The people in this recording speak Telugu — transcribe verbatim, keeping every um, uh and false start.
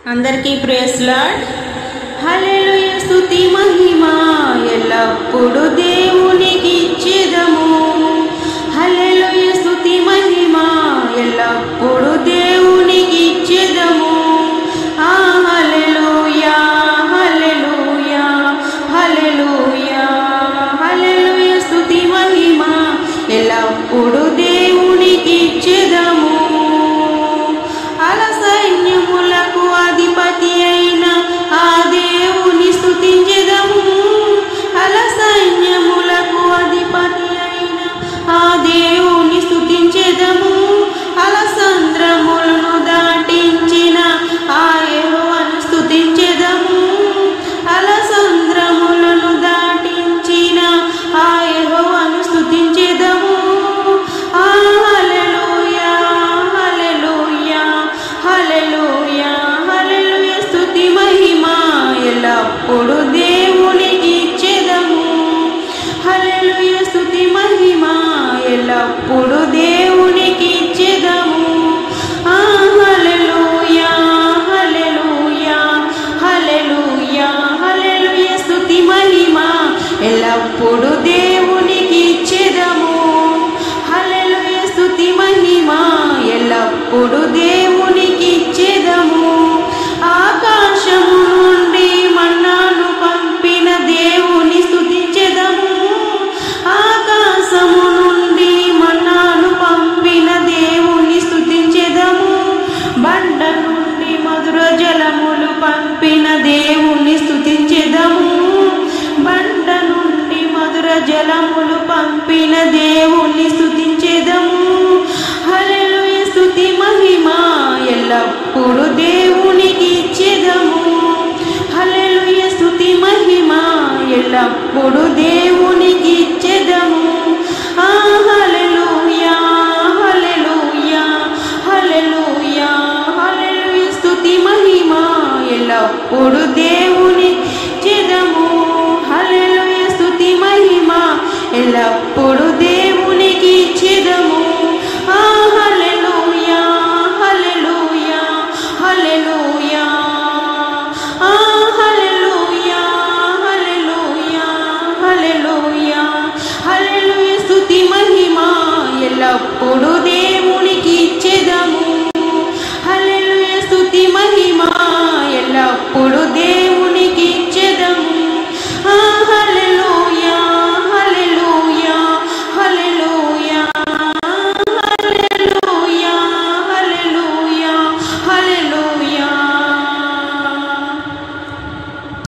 అందరికీ ప్రైజ్ లార్డ్. హల్లెలూయా. స్తుతి మహిమ ఎల్లప్పుడు దేవునికి ఇచ్చెదము. హల్లెలూయా. స్తుతి మహిమ ఎల్లప్పుడు దేవునికి ఇచ్చెదము. ఆ హల్లెలూయా హల్లెలూయా హల్లెలూయా హల్లెలూయా. స్తుతి మహిమ ఎల్లప్పుడు దేవునికి ఇచ్చెదము. అల సైన్యములకు అధిపతి అయిన ఆ దేవుని స్తుతించెదము. అల సైన్యములకు అధిపతి అయిన ఆ దేవుని స్తుతించెదము. అల సంద్రములను దాటించిన ఆ యెహోవాను స్తుతించెదము. అల సంద్రములను దాటించిన ఆ యెహోవాను స్తుతించెదము. ఆ హల్లెలూయా హల్లెలూయా హల్లెలూయా హల్లెలూయా. స్తుతి మహిమ ఎల్లప్పుడు దేవునికి ఇచ్చెదము. హల్లెలూయా. స్తుతి మహిమ ఎల్లప్పుడు దేవునికి ఇచ్చెదము. ఆ హల్లెలూయా హల్లెలూయా హల్లెలూయా హల్లెలూయా. స్తుతి మహిమ ఎల్లప్పుడు దేవునికి ఇచ్చెదము. హల్లెలూయా. స్తుతి మహిమ ఎల్లప్పుడు దేవునికి ఇచ్చెదము. ఆకాశము నుండి మన్నాను పంపిన దేవుని స్తుతించెదము. ఆకాశము నుండి మన్నాను పంపిన దేవుని స్తుతించెదము. బండ నుండి మధుర జలములు పంపిన దేవుని స్తుతించెదము. బండ నుండి మధుర జలములు పంపిన దేవుని స్తుతించెదము. హల్లెలూయా. స్తుతి మహిమ ఎల్లప్పుడు దేవునికి ఇచ్చెదము. హల్లెలూయా. స్తుతి మహిమ ఎల్లప్పుడు దేవునికి ఇచ్చెదము. ఆ హల్లెలూయా హల్లెలూయా హల్లెలూయా హల్లెలూయా. స్తుతి మహిమ ఎల్లప్పుడు దేవునికి ఇచ్చెదము. హల్లెలూయా. స్తుతి మహిమ ఎల్లప్పుడు దేవునికి ఇచ్చెదము. ఆ హల్లెలూయా హల్లెలూయా హల్లెలూయా ఆ హల్లెలూయా హల్లెలూయా హల్లెలూయా హల్లెలూయా. స్తుతి మహిమ ఎల్లప్పుడు